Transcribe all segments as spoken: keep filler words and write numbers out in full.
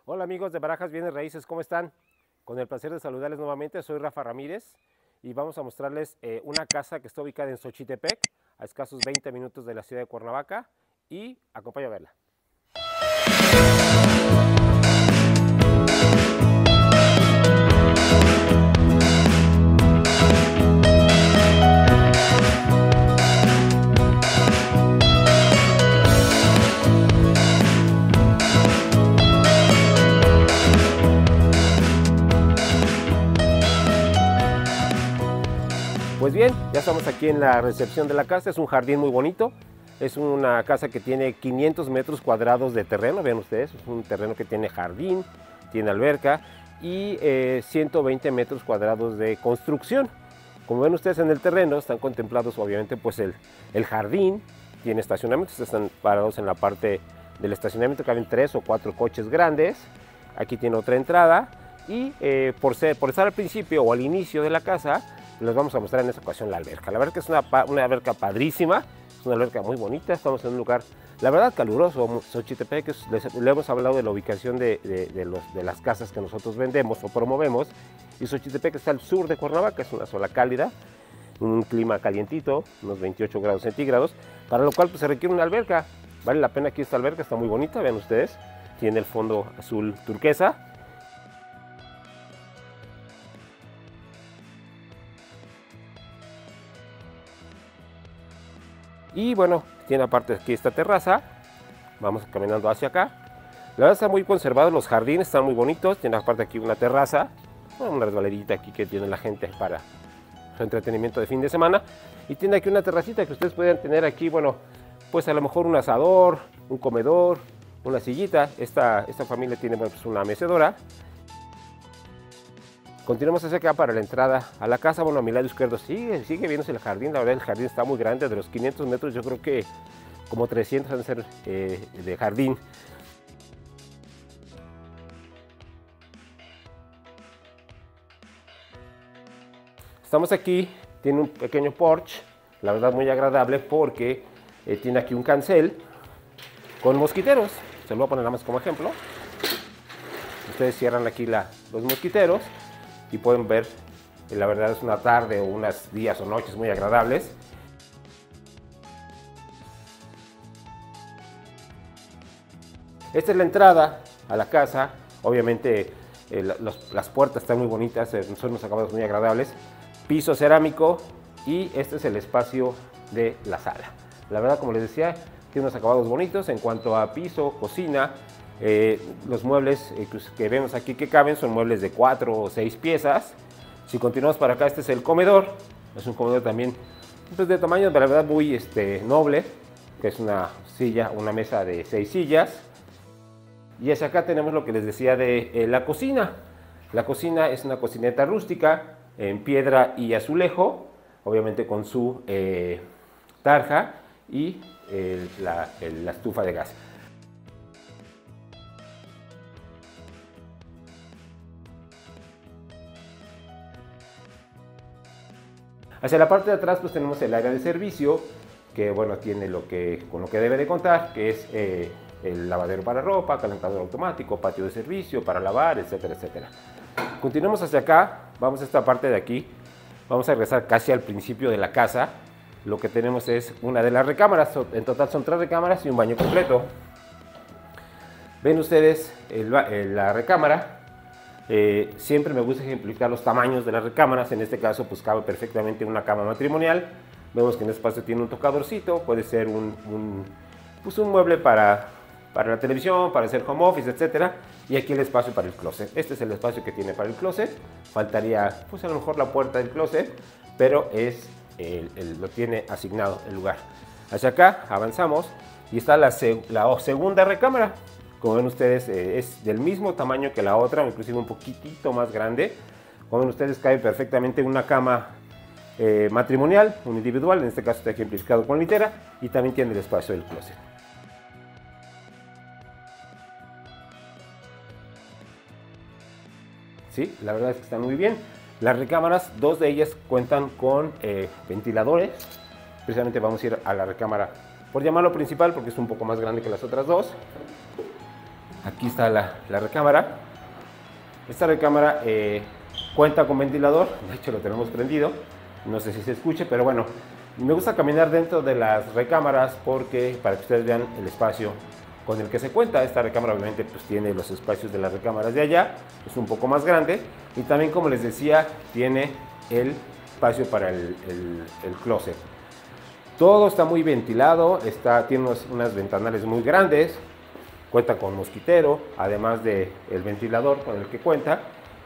Hola amigos de Barajas Bienes Raíces, ¿cómo están? Con el placer de saludarles nuevamente, soy Rafa Ramírez y vamos a mostrarles eh, una casa que está ubicada en Xochitepec, a escasos veinte minutos de la ciudad de Cuernavaca, y acompáñame a verla. Pues bien, ya estamos aquí en la recepción de la casa. Es un jardín muy bonito. Es una casa que tiene quinientos metros cuadrados de terreno. Vean ustedes, es un terreno que tiene jardín, tiene alberca y eh, ciento veinte metros cuadrados de construcción. Como ven ustedes en el terreno, están contemplados obviamente pues el, el jardín. Tiene estacionamientos, están parados en la parte del estacionamiento. Caben tres o cuatro coches grandes. Aquí tiene otra entrada y eh, por, ser, por estar al principio o al inicio de la casa, les vamos a mostrar en esta ocasión la alberca. La alberca es una, una alberca padrísima, es una alberca muy bonita. Estamos en un lugar, la verdad, caluroso. Xochitepec, les, le hemos hablado de la ubicación de, de, de, los, de las casas que nosotros vendemos o promovemos. Y Xochitepec está al sur de Cuernavaca, es una zona cálida, un clima calientito, unos veintiocho grados centígrados, para lo cual pues, se requiere una alberca. Vale la pena aquí esta alberca, está muy bonita, vean ustedes. Tiene el fondo azul turquesa. Y bueno, tiene aparte aquí esta terraza. Vamos caminando hacia acá. La verdad está muy conservado, los jardines están muy bonitos. Tiene aparte aquí una terraza, una resbaladita aquí que tiene la gente para su entretenimiento de fin de semana. Y tiene aquí una terracita que ustedes pueden tener aquí, bueno, pues a lo mejor un asador, un comedor, una sillita. Esta, esta familia tiene bueno, pues una mecedora. Continuamos hacia acá para la entrada a la casa. Bueno, a mi lado izquierdo sigue, sigue viéndose el jardín. La verdad el jardín está muy grande, de los quinientos metros yo creo que como trescientos han de ser eh, de jardín. Estamos aquí, tiene un pequeño porche, la verdad muy agradable porque eh, tiene aquí un cancel con mosquiteros. Se lo voy a poner nada más como ejemplo. Ustedes cierran aquí la, los mosquiteros. Y pueden ver, la verdad es una tarde o unos días o noches muy agradables. Esta es la entrada a la casa. Obviamente eh, los, las puertas están muy bonitas, eh, son unos acabados muy agradables. Piso cerámico y este es el espacio de la sala. La verdad, como les decía, tiene unos acabados bonitos en cuanto a piso, cocina. Eh, los muebles eh, que vemos aquí que caben son muebles de cuatro o seis piezas. Si continuamos para acá, este es el comedor. Es un comedor también pues, de tamaño, de la verdad, muy este, noble, que es una silla, una mesa de seis sillas. Y hacia acá tenemos lo que les decía de eh, la cocina. La cocina es una cocineta rústica en piedra y azulejo, obviamente con su eh, tarja y eh, la, el, la estufa de gas. Hacia la parte de atrás pues tenemos el área de servicio, que bueno, tiene lo que, con lo que debe de contar, que es eh, el lavadero para ropa, calentador automático, patio de servicio para lavar, etcétera, etcétera. Continuamos hacia acá, vamos a esta parte de aquí, vamos a regresar casi al principio de la casa. Lo que tenemos es una de las recámaras, en total son tres recámaras y un baño completo. Ven ustedes el, el, la recámara. Eh, siempre me gusta ejemplificar los tamaños de las recámaras. En este caso pues cabe perfectamente una cama matrimonial. Vemos que en este espacio tiene un tocadorcito, puede ser un, un, pues un mueble para, para la televisión, para hacer home office, etcétera. Y aquí el espacio para el closet. Este es el espacio que tiene para el closet. Faltaría pues a lo mejor la puerta del closet, pero es, el, el, lo tiene asignado el lugar. Hacia acá avanzamos y está la, la segunda recámara. Como ven ustedes, eh, es del mismo tamaño que la otra, inclusive un poquitito más grande. Como ven ustedes, cabe perfectamente una cama eh, matrimonial, un individual, en este caso está ejemplificado con litera, y también tiene el espacio del closet. Sí, la verdad es que están muy bien. Las recámaras, dos de ellas cuentan con eh, ventiladores. Precisamente vamos a ir a la recámara, por llamarlo principal, porque es un poco más grande que las otras dos. Aquí está la, la recámara. Esta recámara eh, cuenta con ventilador, de hecho lo tenemos prendido, no sé si se escuche, pero bueno, me gusta caminar dentro de las recámaras porque para que ustedes vean el espacio con el que se cuenta. Esta recámara obviamente pues tiene los espacios de las recámaras de allá, es un poco más grande y también, como les decía, tiene el espacio para el, el, el closet. Todo está muy ventilado, está, tiene unos, unas ventanales muy grandes, cuenta con mosquitero, además del ventilador con el que cuenta,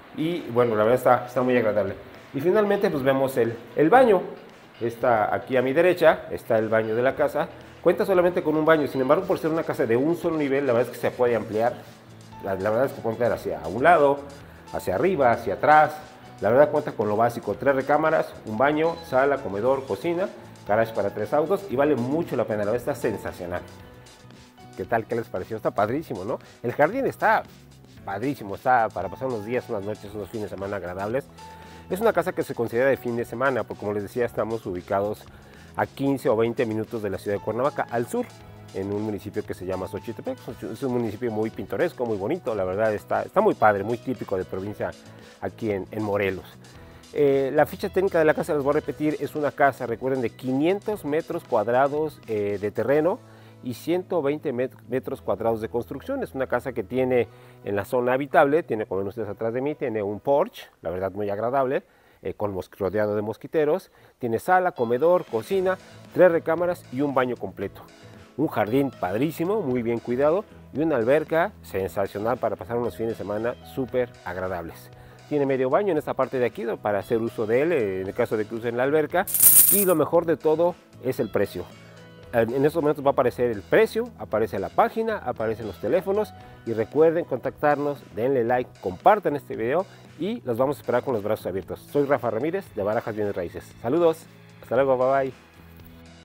y bueno, la verdad está, está muy agradable. Y finalmente pues vemos el, el baño. Está aquí a mi derecha, está el baño de la casa. Cuenta solamente con un baño, sin embargo, por ser una casa de un solo nivel, la verdad es que se puede ampliar. La, la verdad es que puede ampliar hacia un lado, hacia arriba, hacia atrás. La verdad cuenta con lo básico: tres recámaras, un baño, sala, comedor, cocina, garage para tres autos, y vale mucho la pena. La verdad está sensacional. ¿Qué tal? ¿Qué les pareció? Está padrísimo, ¿no? El jardín está padrísimo, está para pasar unos días, unas noches, unos fines de semana agradables. Es una casa que se considera de fin de semana, porque como les decía, estamos ubicados a quince o veinte minutos de la ciudad de Cuernavaca, al sur, en un municipio que se llama Xochitepec. Es un municipio muy pintoresco, muy bonito, la verdad está, está muy padre, muy típico de provincia aquí en, en Morelos. Eh, la ficha técnica de la casa, les voy a repetir, es una casa, recuerden, de quinientos metros cuadrados eh, de terreno y ciento veinte metros cuadrados de construcción. Es una casa que tiene en la zona habitable, tiene, como ven ustedes atrás de mí, tiene un porche, la verdad muy agradable, eh, con rodeado de mosquiteros. Tiene sala, comedor, cocina, tres recámaras y un baño completo. Un jardín padrísimo, muy bien cuidado, y una alberca sensacional para pasar unos fines de semana súper agradables. Tiene medio baño en esta parte de aquí para hacer uso de él en el caso de que usen la alberca, y lo mejor de todo es el precio. En estos momentos va a aparecer el precio, aparece la página, aparecen los teléfonos, y recuerden contactarnos, denle like, compartan este video y los vamos a esperar con los brazos abiertos. Soy Rafa Ramírez de Barajas Bienes Raíces. Saludos, hasta luego, bye bye.